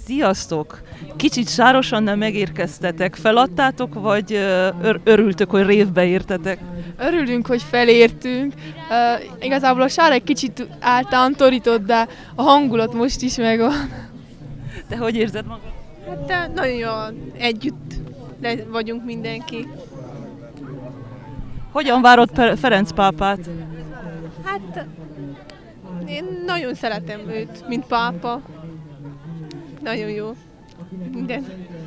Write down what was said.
Sziasztok! Kicsit sárosan nem megérkeztetek. Feladtátok, vagy örültök, hogy révbe értetek? Örülünk, hogy felértünk. Igazából a sár egy kicsit általam de a hangulat most is megvan. Te hogy érzed magad? Hát nagyon jól együtt vagyunk mindenki. Hogyan várod Ferenc pápát? Hát én nagyon szeretem őt, mint pápa. Nagyon jó. Minden.